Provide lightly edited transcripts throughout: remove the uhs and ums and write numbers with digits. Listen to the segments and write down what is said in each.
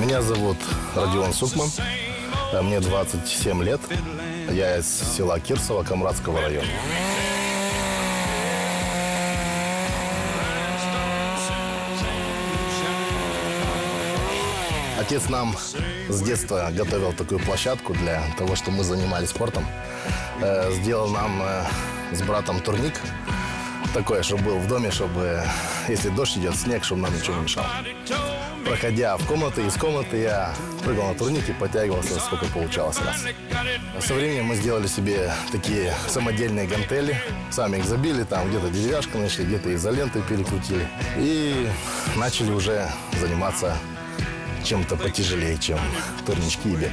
Меня зовут Родион Сукман, мне 27 лет, я из села Кирсово Камрадского района. Отец нам с детства готовил такую площадку для того, чтобы мы занимались спортом. Сделал нам с братом турник такой, чтобы был в доме, чтобы, если дождь идет, снег, чтобы нам ничего не мешал. Проходя в комнаты, из комнаты я прыгал на турнике, подтягивался, сколько получалось раз. Со временем мы сделали себе такие самодельные гантели. Сами их забили, там где-то деревяшка нашли, где-то изолентой перекрутили. И начали уже заниматься чем-то потяжелее, чем турнички и бег.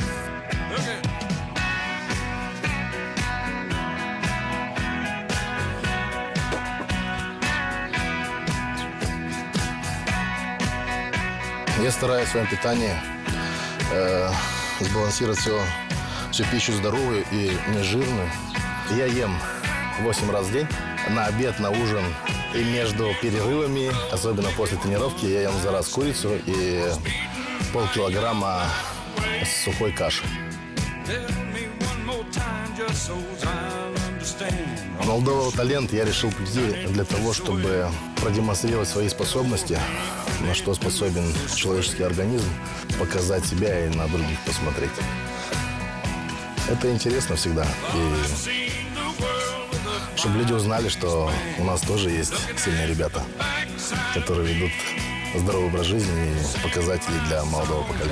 Я стараюсь в своем питании сбалансировать всю пищу здоровую и нежирную. Я ем 8 раз в день, на обед, на ужин и между перерывами, особенно после тренировки, я ем за раз курицу и полкилограмма сухой каши. Молдова Талент я решил прийти для того, чтобы продемонстрировать свои способности, на что способен человеческий организм, показать себя и на других посмотреть. Это интересно всегда. И чтобы люди узнали, что у нас тоже есть сильные ребята, которые ведут здоровый образ жизни и показатели для молодого поколения.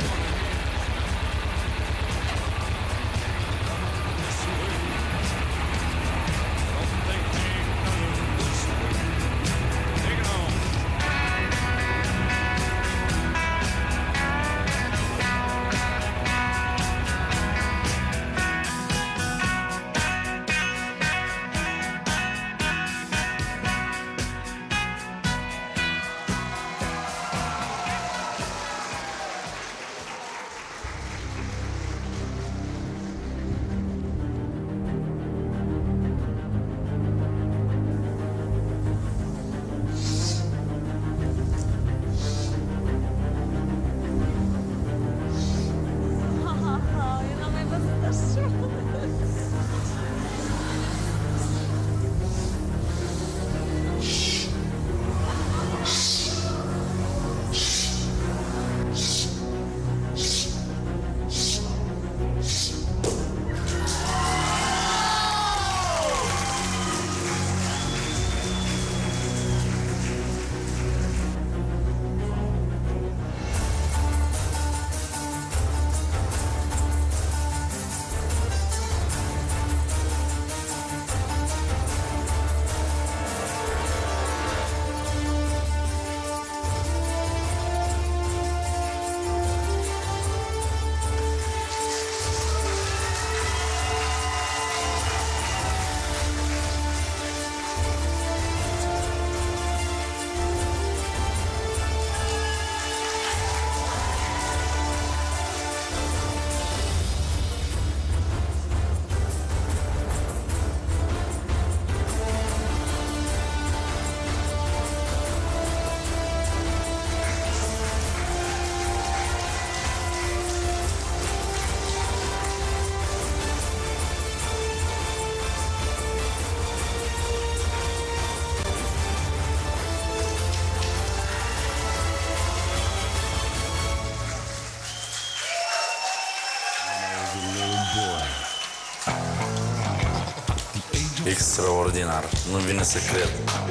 Extraordinar, nu vine să cred.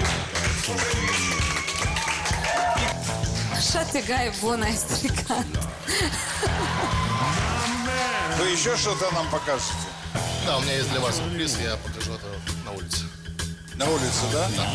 Așa тягай, bună, ai stricat. Вы еще что-то нам покажете? Да, у меня есть для вас сюрприз, я покажу это на улице. На улице, да? Да.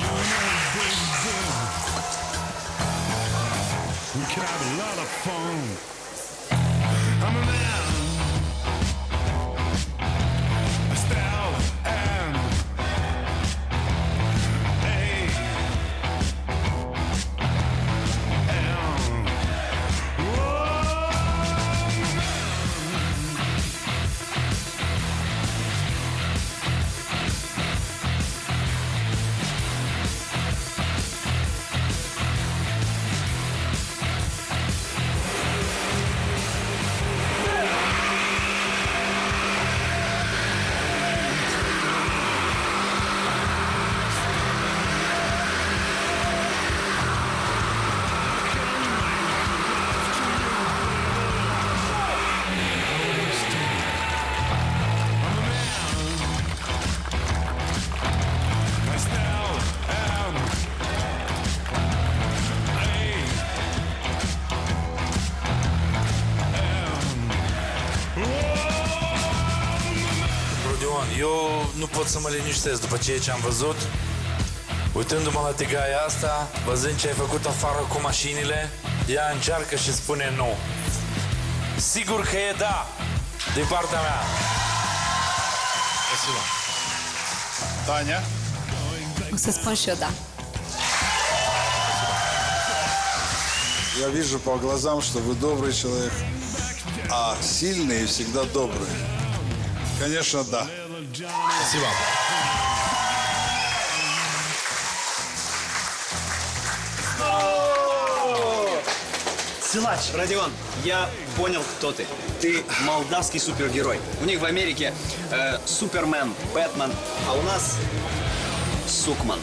Eu nu pot să mă liniștesc după ceea ce am văzut. Uitându-mă la tigaia asta, văzând ce ai făcut afară cu mașinile, ea încearcă și spune nu. Sigur că e da, din partea mea. Спасибо. Таня? O să spun și eu da. Я вижу по глазам, что вы добрый человек, а сильные всегда добрые. Конечно, да. Спасибо. Силач, Родион, я понял, кто ты. Ты молдавский супергерой. У них в Америке Супермен, Бэтмен, а у нас Сукман.